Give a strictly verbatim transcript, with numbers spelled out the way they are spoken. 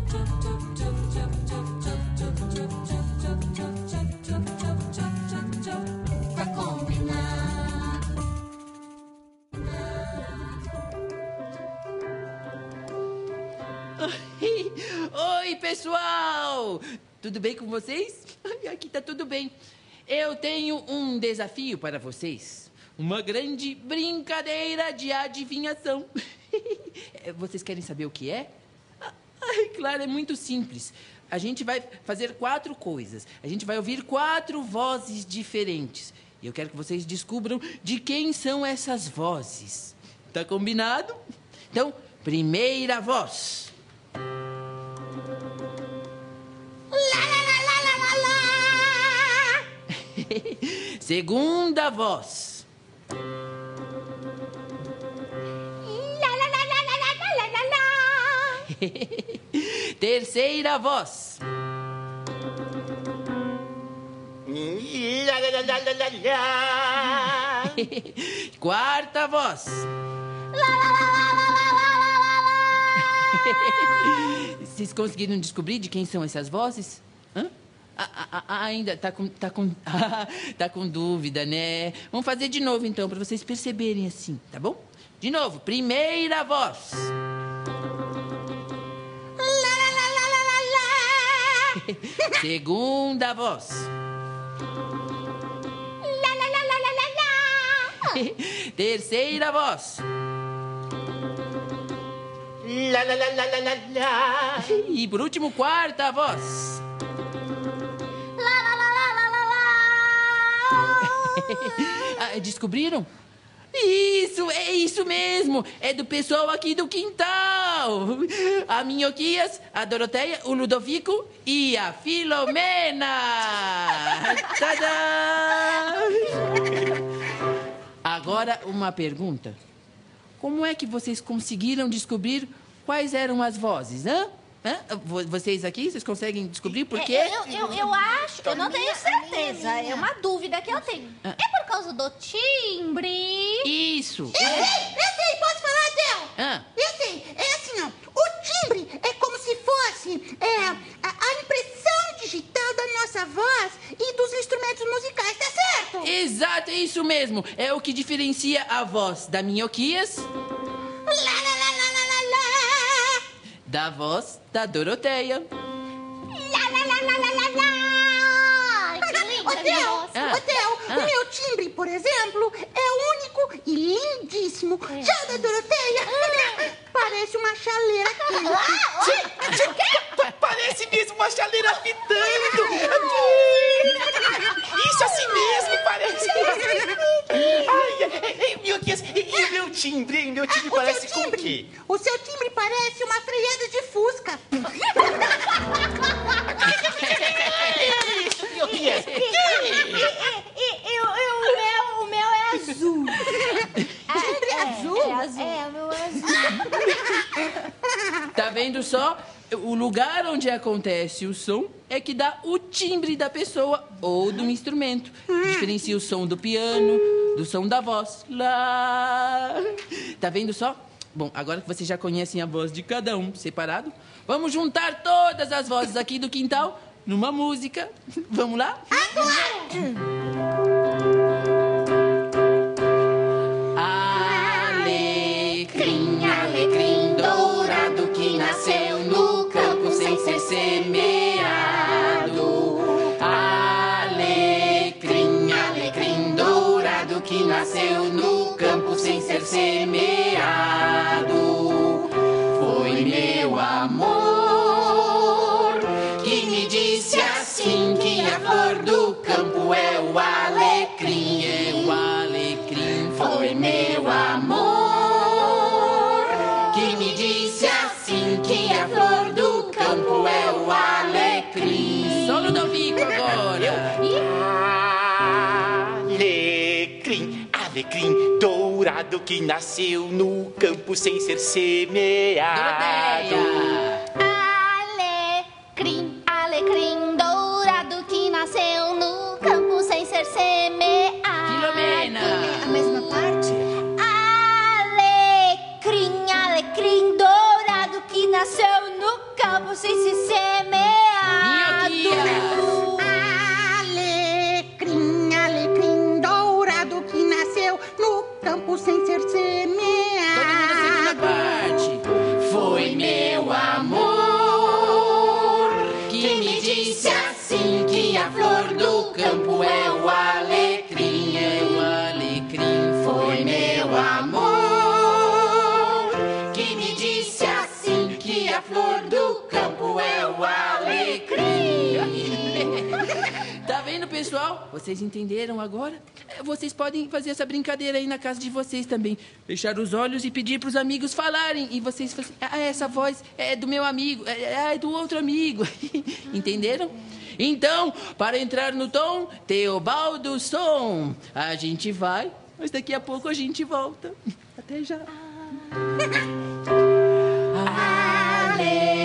Pra combinar. Oi, pessoal! Tudo bem com vocês? Aqui tá tudo bem. Eu tenho um desafio para vocês. Uma grande brincadeira de adivinhação. Vocês querem saber o que é? Ai, claro, é muito simples. A gente vai fazer quatro coisas. A gente vai ouvir quatro vozes diferentes. E eu quero que vocês descubram de quem são essas vozes. Tá combinado? Então, primeira voz. Lá, lá, lá, lá, lá, lá, lá. Segunda voz. Lá, lá, lá, lá, lá, lá, lá, lá, lá. Terceira voz. Lá, lá, lá, lá, lá, lá, lá. Quarta voz. Lá, lá, lá, lá, lá, lá, lá, lá. Vocês conseguiram descobrir de quem são essas vozes? Hã? Ah, ah, ah, ainda tá com, tá, com, tá com dúvida, né? Vamos fazer de novo, então, para vocês perceberem assim, tá bom? De novo, primeira voz. Lá, lá, lá, lá, lá, lá, lá. Segunda voz. Lá, lá, lá, lá, lá, lá, lá. Terceira voz. Lá, lá, lá, lá, lá, lá, lá. E por último, quarta voz. Lá, lá, lá, lá, lá, lá, lá. Ah, descobriram? Isso, é isso mesmo. É do pessoal aqui do quintal. A Minhoquias, a Doroteia, o Ludovico e a Filomena. Tadã! Agora uma pergunta. Como é que vocês conseguiram descobrir quais eram as vozes, hã? Hã? Vo- Vocês aqui, vocês conseguem descobrir por quê? Eu, eu, eu acho, eu não tenho certeza. É uma dúvida que eu tenho. Ah. É por causa do timbre? Isso. Eu sei, eu sei, posso falar, Del? Ah. Eu sei, é assim, ó. O timbre é como se fosse é, a, a impressão digital da nossa voz e dos instrumentos musicais, tá certo? Exato, é isso mesmo. É o que diferencia a voz da Minhoquias Lá, lá, lá, lá, lá, lá, lá. da voz da Doroteia. Lá, lá, lá, lá, lá, lá, lá. Ai, que linda Ô, de Del, voz. Ah. ô, Del, Ah. o meu timbre, por exemplo, é único e lindíssimo. Já o da Doroteia parece uma chaleira quente. Pa- Parece mesmo uma chaleira fitando. Isso assim mesmo, parece. Ai, ei, meu Deus, e e o meu timbre, hein? Meu timbre O parece seu com o timbre, quê? o seu timbre parece uma freada de fusca. Isso, meu Deus. E, e, e, o- e o meu, o meu é azul. Timbre azul? É azul. É, o meu é azul. Tá vendo só? O lugar onde acontece o som é que dá o timbre da pessoa ou do instrumento. Diferencia o som do piano, do som da voz. Lá. Tá vendo só? Bom, agora que vocês já conhecem a voz de cada um separado, vamos juntar todas as vozes aqui do quintal numa música. Vamos lá? Alecrim, alecrim dourado que nasceu no campo sem ser semeado. Alecrim, alecrim dourado que nasceu no campo sem ser semeado. Foi meu amor que me disse assim que a flor do campo é o alecrim, é o alecrim. Foi meu amor que me disse assim que a flor do campo é o alecrim. Só Ludovico agora. Alecrim, alecrim dourado que nasceu no campo sem ser semeado. Doroteia. Alecrim, alecrim dourado que nasceu no campo sem ser semeado. Filomena. A mesma parte? Alecrim, alecrim dourado que nasceu no campo campo sem se semeado. Alecrim, alecrim dourado que nasceu no campo sem ser semeado. Todo mundo na segunda parte. Foi meu amor que me disse assim que a flor do campo é o alecrim, é o alecrim. Foi meu amor que me disse assim que a flor do campo é o alecrim. Tá vendo, pessoal? Vocês entenderam agora? Vocês podem fazer essa brincadeira aí na casa de vocês também. Fechar os olhos e pedir pros amigos falarem. E vocês falam assim, ah, essa voz é do meu amigo, é, é do outro amigo. Entenderam? Então, para entrar no tom, Teobaldo som. A gente vai, mas daqui a pouco a gente volta. Até já. Ale